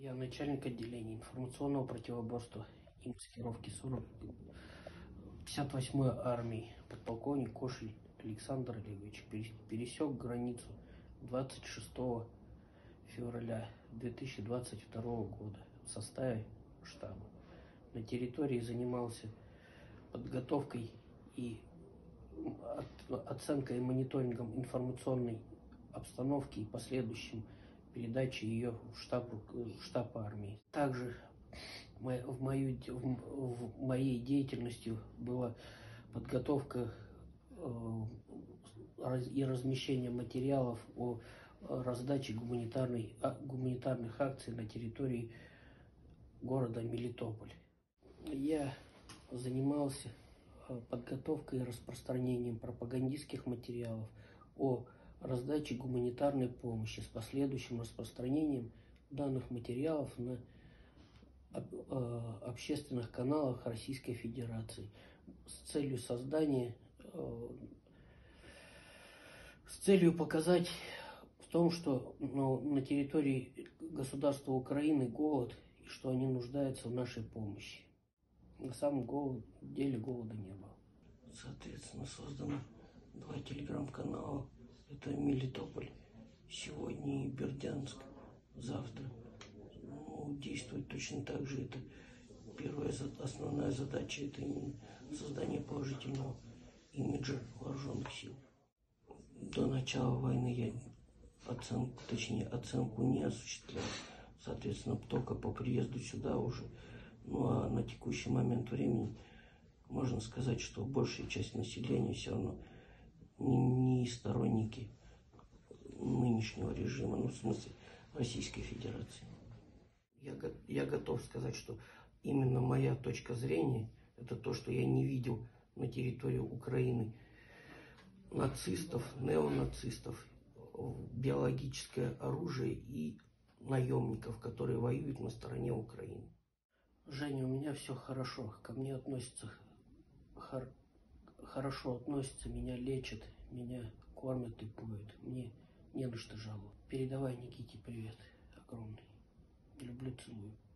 Я начальник отделения информационного противоборства и маскировки 58-й армии, подполковник Кошель Александр Олегович. Пересек границу 26 февраля 2022 года в составе штаба. На территории занимался подготовкой и оценкой и мониторингом информационной обстановки и последующим передачей ее в штаб армии. Также в моей деятельности была подготовка и размещение материалов о раздаче гуманитарных акций на территории города Мелитополь. Я занимался подготовкой и распространением пропагандистских материалов о раздаче гуманитарной помощи с последующим распространением данных материалов на общественных каналах Российской Федерации с целью показать в том, что на территории государства Украины голод и что они нуждаются в нашей помощи. На самом деле голода не было. Соответственно, создано 2 телеграм-канала. Это Мелитополь сегодня и Бердянск завтра. Действует точно так же. Это первая основная задача, это именно создание положительного имиджа вооруженных сил. До начала войны я оценку не осуществлял. Соответственно, только по приезду сюда уже. Ну а на текущий момент времени можно сказать, что большая часть населения все равно не сторонники нынешнего режима, ну в смысле Российской Федерации. Я готов сказать, что именно моя точка зрения, это то, что я не видел на территории Украины нацистов, неонацистов, биологическое оружие и наемников, которые воюют на стороне Украины. Женя, у меня все хорошо, ко мне относятся хорошо относятся, меня лечат, меня кормят и поют, мне не на что жаловаться. Передавай Никите привет огромный. Люблю, целую.